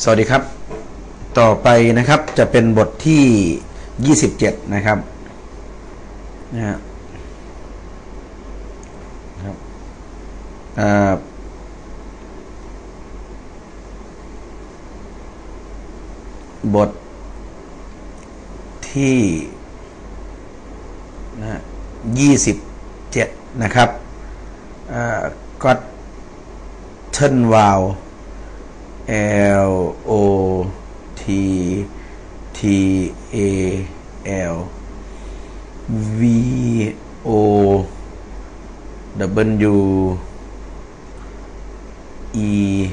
วัสดีครับต่อไปนะครับจะเป็นบทที่27นะครับบทที่27นะครับก็อตเทิลวาลL O T T A L V O W E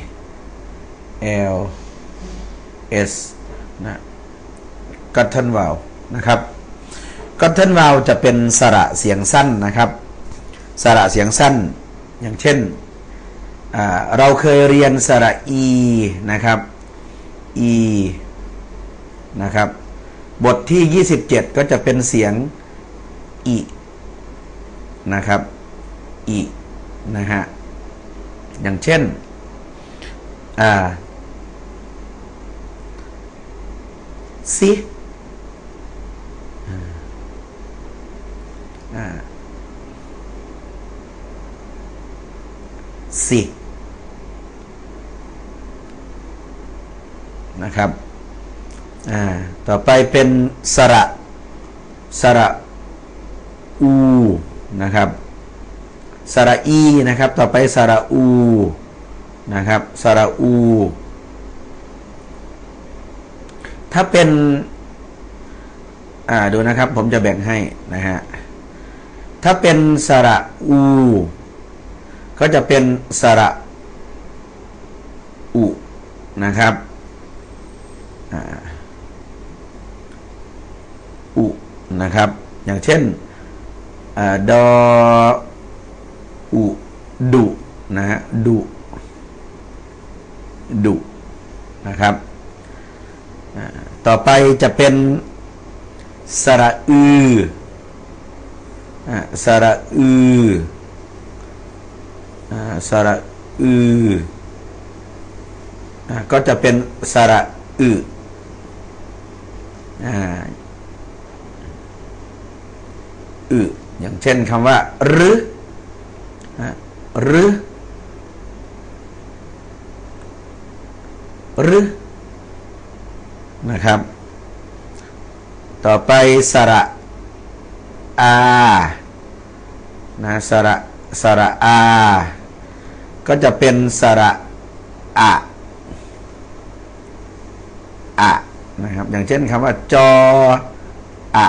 L S นะก็อตเทิลวาลนะครับก็อตเทิลวาลจะเป็นสระเสียงสั้นนะครับสระเสียงสั้นอย่างเช่นเราเคยเรียนสระ e นะครับ e นะครับบทที่27ก็จะเป็นเสียง i นะครับ i นะฮะอย่างเช่นสิสินะครับต่อไปเป็นสระอูนะครับสระอีนะครับต่อไปสระอูนะครับสระอูถ้าเป็นดูนะครับผมจะแบ่งให้นะฮะถ้าเป็นสระอูก็จะเป็นสระอุนะครับอุนะครับอย่างเช่นดออุดุนะฮะดุนะครับต่อไปจะเป็นสระอือสระอือสระอือก็จะเป็นสระอึอย่างเช่นคำว่ารึนะครับต่อไปสระอานะสระอาก็จะเป็นสระอะนะครับอย่างเช่นคำว่าจออะ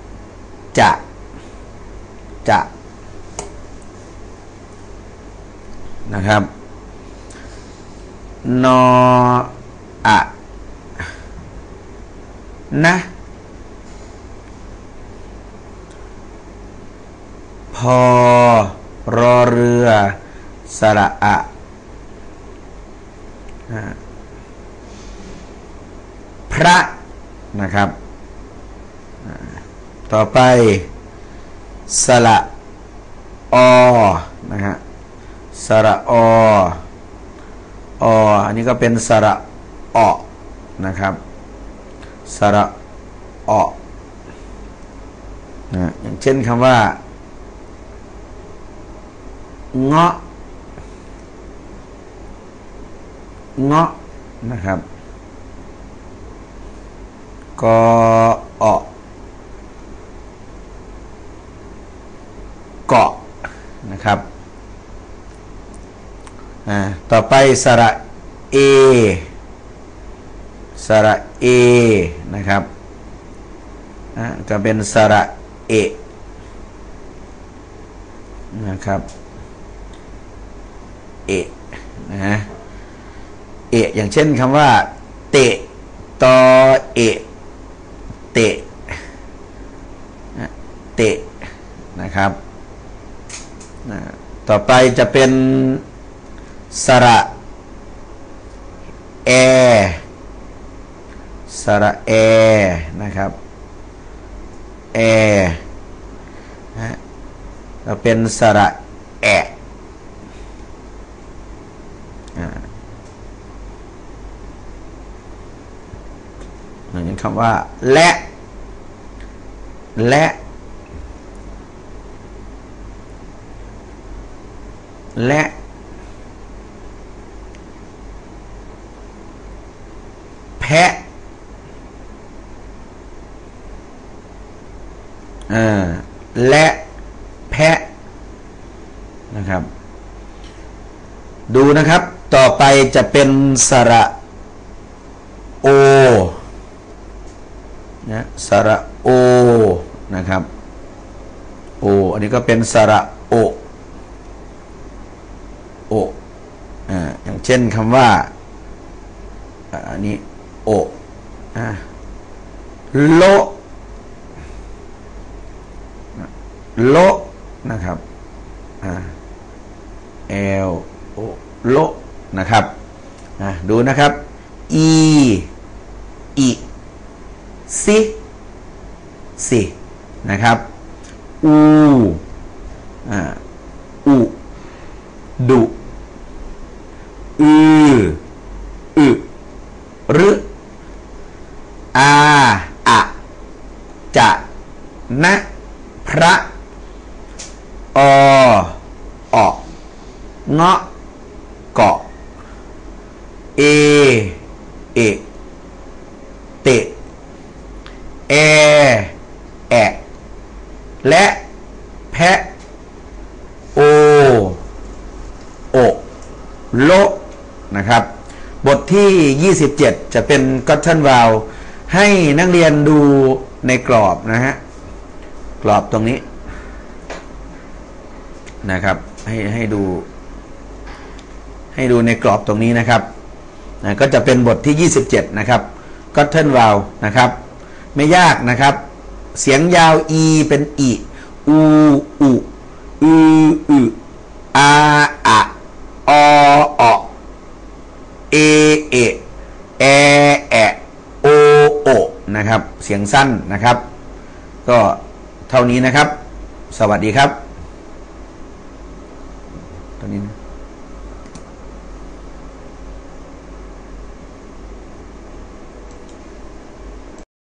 จะนะครับนออะนะพอรอเรือสระอะพระนะครับต่อไปสระอนะฮะสระออันนี้ก็เป็นสระอนะครับสระออย่างเช่นคำว่าเงาะนะครับกอเกาะนะครับต่อไปสระเอนะครับก็เป็นสระเอนะครับเอนะเออย่างเช่นคำว่าเตะตอเอเตะนะครับต่อไปจะเป็นสระแอนะครับแอแล้วเป็นสระแอะคำว่าและและและแพะและแพะนะครับดูนะครับต่อไปจะเป็นสระโอนะสระโอนะครับโออันนี้ก็เป็นสระโอโออย่างเช่นคำว่าอันนี้โอโลโลนะครับL O โลนะครับดูนะครับ E อิซิสินะครับอูอุดุอึรึอาอะจะนะพระออเงาะเกาะเอเตะแอแอะและแพะโอโลนะครับบทที่27จะเป็น Cotton Vowel ให้นักเรียนดูในกรอบนะฮะกรอบตรงนี้นะครับให้ดูในกรอบตรงนี้นะครับก็จะเป็นบทที่27นะครับ Cotton Vowel นะครับไม่ยากนะครับเสียงยาว e เป็นอิอูอุอึอาอะออเอแอแอะโอนะครับเสียงสั้นนะครับก็เท่านี้นะครับสวัสดีครับตอนนี้